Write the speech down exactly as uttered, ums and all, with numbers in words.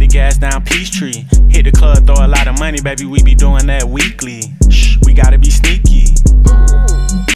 the gas down Peachtree. Hit the club, throw a lot of money, baby, we be doing that weekly. Shh, we gotta be